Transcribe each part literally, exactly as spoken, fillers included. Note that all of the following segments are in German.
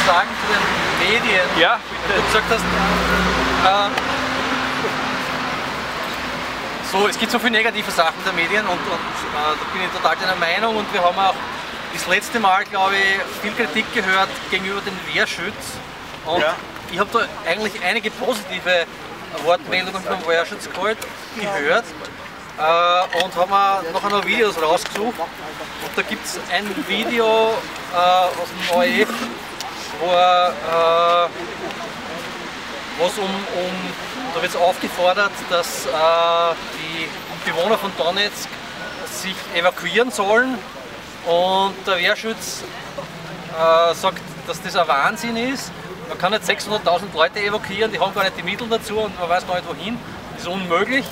sagen zu den Medien? Ja, bitte. Du gesagt hast, äh, so, es gibt so viele negative Sachen der Medien und, und äh, da bin ich total deiner Meinung und wir haben auch das letzte Mal, glaube ich, viel Kritik gehört gegenüber den Wehrschütz und ja. Ich habe da eigentlich einige positive Wortmeldungen vom Wehrschütz gehört, gehört äh, und haben nachher noch Videos rausgesucht. Und da gibt es ein Video äh, aus dem O R F, wo er, äh, was um, um da wird es aufgefordert, dass äh, die Bewohner von Donetsk sich evakuieren sollen und der Wehrschütz äh, sagt, dass das ein Wahnsinn ist. Man kann nicht sechshunderttausend Leute evakuieren, die haben gar nicht die Mittel dazu und man weiß gar nicht wohin. Das ist unmöglich.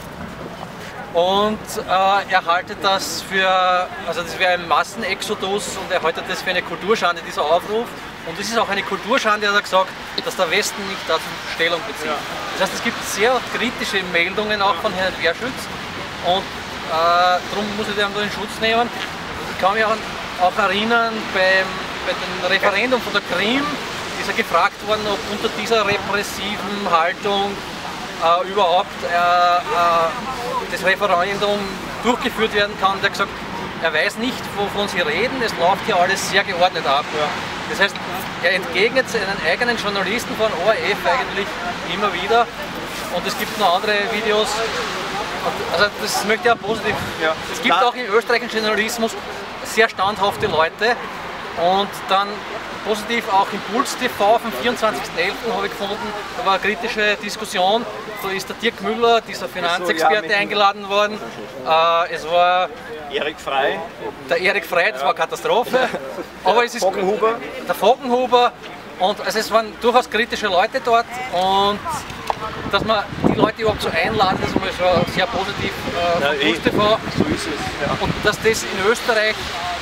Und äh, er haltet das für, also das wäre ein Massenexodus und er haltet das für eine Kulturschande, dieser Aufruf. Und es ist auch eine Kulturschande, hat er gesagt, dass der Westen nicht dazu Stellung bezieht. Ja. Das heißt, es gibt sehr kritische Meldungen auch von Herrn Wehrschütz und äh, darum muss ich den in Schutz nehmen. Ich kann mich auch, auch erinnern, beim, bei dem Referendum von der Krim ist er gefragt worden, ob unter dieser repressiven Haltung äh, überhaupt äh, äh, das Referendum durchgeführt werden kann. Und er hat gesagt, er weiß nicht, wovon sie reden, es läuft hier alles sehr geordnet ab. Ja. Das heißt, er entgegnet seinen eigenen Journalisten von O R F eigentlich immer wieder und es gibt noch andere Videos. Also das möchte ich auch positiv. Ja. Es gibt auch im österreichischen Journalismus sehr standhafte Leute und dann positiv auch Impuls T V vom vierundzwanzigsten elften habe ich gefunden, da war eine kritische Diskussion, da ist der Dirk Müller, dieser Finanzexperte, eingeladen worden. Äh, es war Erik Frey. Der Erik Frey, das war eine Katastrophe. Aber es ist Foggenhuber. Der Foggenhuber. Und also es waren durchaus kritische Leute dort und dass man die Leute überhaupt so einladen, das ist mal schon sehr positiv äh, ja, eh. T V. So ist es. Ja. Und dass das in Österreich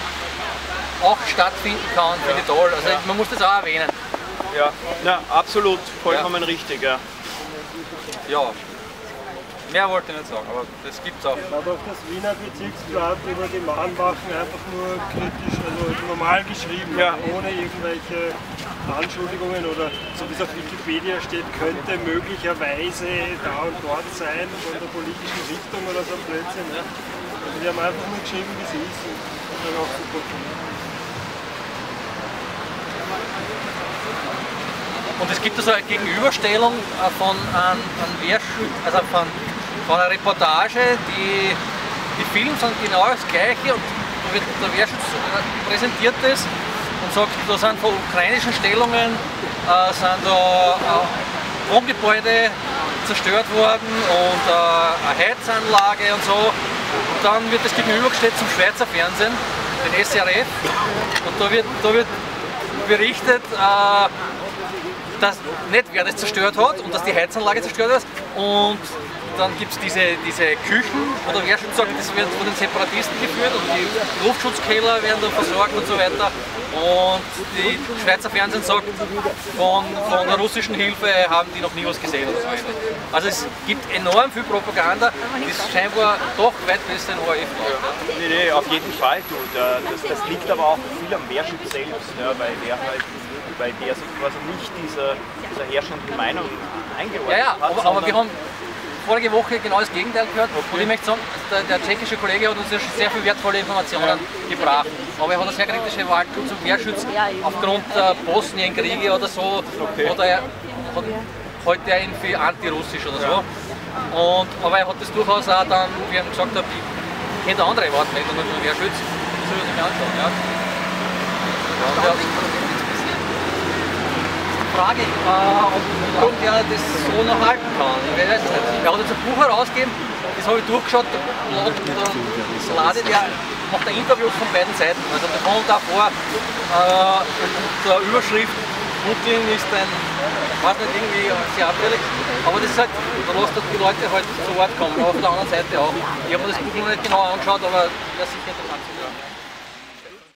auch stattfinden kann, finde ja. ich toll. Also ja. man muss das auch erwähnen. Ja, ja absolut, vollkommen ja. richtig. Ja. ja. Mehr wollte ich nicht sagen, aber das gibt es auch. Hat auch das Wiener Bezirksblatt über die Mahnwachen einfach nur kritisch, also normal geschrieben, ja. ohne irgendwelche Anschuldigungen oder so wie es auf Wikipedia steht, könnte möglicherweise da und dort sein von der politischen Richtung oder so Blödsinn. Ja. Also die haben einfach nur geschrieben, wie es ist und das ist auch super. Und es gibt also eine Gegenüberstellung von einem Wehrschütz, also von Von einer Reportage, die, die Filme sind genau das gleiche und da wird der Wehrschütz präsentiert das und sagt, da sind von ukrainischen Stellungen äh, sind da äh, Wohngebäude zerstört worden und äh, eine Heizanlage und so. Und dann wird das gegenübergestellt zum Schweizer Fernsehen, den S R F, und da wird, da wird berichtet, äh, dass nicht wer das zerstört hat und dass die Heizanlage zerstört ist. Und dann gibt es diese, diese Küchen, wo der Wehrschütz sagt, das wird von den Separatisten geführt und die Luftschutzkeller werden dann versorgt und so weiter. Und die Schweizer Fernsehen sagt, von, von der russischen Hilfe haben die noch nie was gesehen oder so ähnlich. Also es gibt enorm viel Propaganda, die scheinbar doch weit besser in O R F läuft. Ja. Nee, nee, auf jeden Fall. Du. Das, das liegt aber auch viel am Wehrschütz selbst, ja, weil der halt weil der sich quasi nicht dieser, dieser herrschenden Meinung eingeordnet ja, ja, hat. Aber, aber wir haben vorige Woche genau das Gegenteil gehört. Okay. Und ich möchte sagen, der, der tschechische Kollege hat uns ja schon sehr viele wertvolle Informationen ja. gebracht. Aber er hat eine sehr kritische Haltung zum Wehrschütz aufgrund der Bosnienkriege oder so. Okay. Oder er hat, heute er irgendwie antirussisch oder so. Und, aber er hat das durchaus auch dann, wie ich gesagt habe, ich kenne andere Wortmeldungen zum Wehrschütz. Das soll ich mir anschauen. Ja. Ja, Frage, äh, ob der das so noch halten kann. Ich weiß nicht. Er hat jetzt ein Buch herausgegeben, das habe ich durchgeschaut, da ladet er, macht er Interviews von beiden Seiten. Also da kommt auch vor, äh, der Überschrift, Putin ist ein, weiß nicht, irgendwie sehr abfällig, aber das ist halt, da lässt die Leute halt zu Wort kommen, aber auf der anderen Seite auch. Ich habe mir das Buch noch nicht genau angeschaut, aber das ist sicher interessant zu hören.